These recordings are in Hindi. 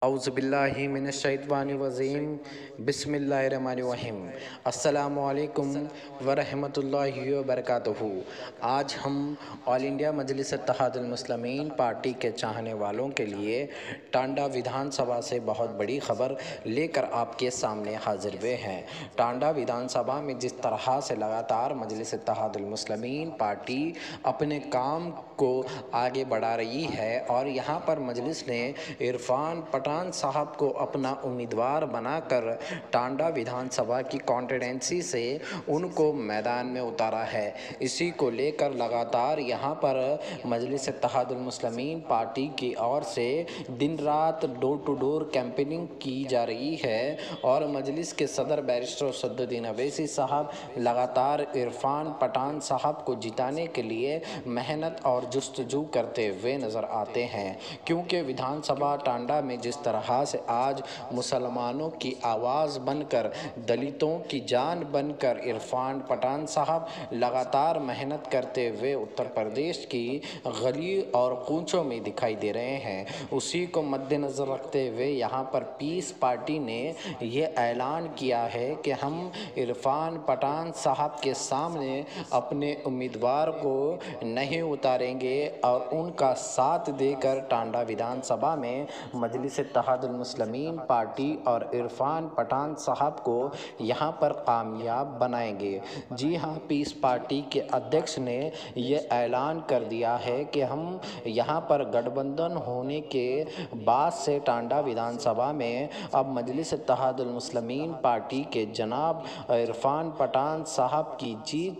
औज़ुबिल्लाहि मिनश्शैतानिर्रजीम बिस्मिल्लाहिर्रहमानिर्रहीम। अस्सलामु अलैकुम वरहमतुल्लाहि वबरकातुहू। आज हम all India Majlis Ittehadul Muslimeen party के चाहने वालों के लिए टांडा विधानसभा से बहुत बड़ी खबर लेकर आपके सामने हाजिर हुए हैं। टांडा विधानसभा में जिस तरह से लगातार मजलिस इत्तेहादुल मुस्लिमीन पार्टी अपने काम को आगे बढ़ा रही है और यहाँ पर मजलिस ने इरफान पठान साहब को अपना उम्मीदवार बनाकर टांडा विधानसभा की कॉन्स्टिट्यूंसी से उनको मैदान में उतारा है। इसी को लेकर लगातार यहाँ पर मजलिस इत्तेहादुल मुस्लिमीन पार्टी की ओर से दिन रात डोर टू डोर कैंपेनिंग की जा रही है और मजलिस के सदर बैरिस्टर असदुद्दीन अवैसी साहब लगातार इरफान पठान साहब को जिताने के लिए मेहनत और जुस्तजू करते हुए नज़र आते हैं, क्योंकि विधानसभा टांडा में जिस तरह से आज मुसलमानों की आवाज़ बनकर, दलितों की जान बनकर इरफान पठान साहब लगातार मेहनत करते हुए उत्तर प्रदेश की गली और कूचों में दिखाई दे रहे हैं। उसी को मद्देनज़र रखते हुए यहाँ पर पीस पार्टी ने ये ऐलान किया है कि हम इरफान पठान साहब के सामने अपने उम्मीदवार को नहीं उतारेंगे और उनका साथ देकर टांडा विधानसभा में मजलिस इत्तेहादुल मुस्लिमीन पार्टी और इरफान पठान साहब को यहाँ पर कामयाब बनाएंगे। जी हाँ, पीस पार्टी के अध्यक्ष ने ये ऐलान कर दिया है कि हम यहाँ पर गठबंधन होने के बाद से टांडा विधानसभा में अब मजलिस इत्तेहादुल मुस्लिमीन पार्टी के जनाब इरफान पठान साहब की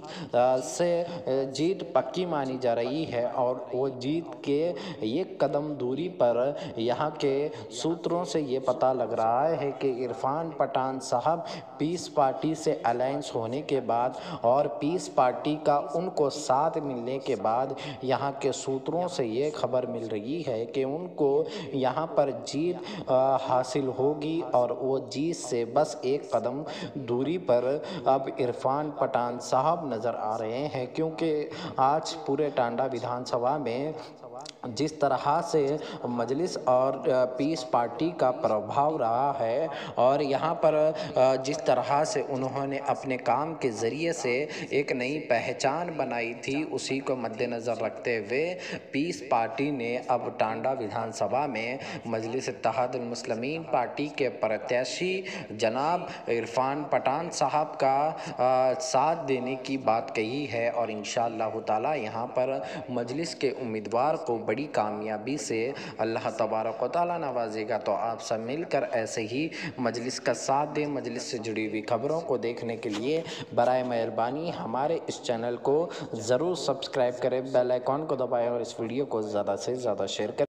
जीत पक्की मानी जा रही है और वो जीत के एक कदम दूरी पर यहाँ के सूत्रों से ये पता लग रहा है कि इरफान पठान साहब पीस पार्टी से अलायंस होने के बाद और पीस पार्टी का उनको साथ मिलने के बाद यहाँ के सूत्रों से ये खबर मिल रही है कि उनको यहाँ पर जीत हासिल होगी और वो जीत से बस एक कदम दूरी पर अब इरफान पठान साहब नज़र आ रहे हैं, क्योंकि आज पूरे टांडा विधानसभा में जिस तरह से मजलिस और पीस पार्टी का प्रभाव रहा है और यहाँ पर जिस तरह से उन्होंने अपने काम के ज़रिए से एक नई पहचान बनाई थी, उसी को मद्देनज़र रखते हुए पीस पार्टी ने अब टांडा विधानसभा में मजलिस इत्तेहादुल मुस्लिमीन पार्टी के प्रत्याशी जनाब इरफान पठान साहब का साथ देने की बात कही है और इंशाअल्लाह ताला यहाँ पर मजलिस के उम्मीदवार को बड़ी कामयाबी से अल्लाह तबारक व तआला नवाजेगा। तो आप सब मिलकर ऐसे ही मजलिस का साथ दें। मजलिस से जुड़ी हुई खबरों को देखने के लिए बराए मेहरबानी हमारे इस चैनल को ज़रूर सब्सक्राइब करें, बेल आइकॉन को दबाएं और इस वीडियो को ज़्यादा से ज़्यादा शेयर करें।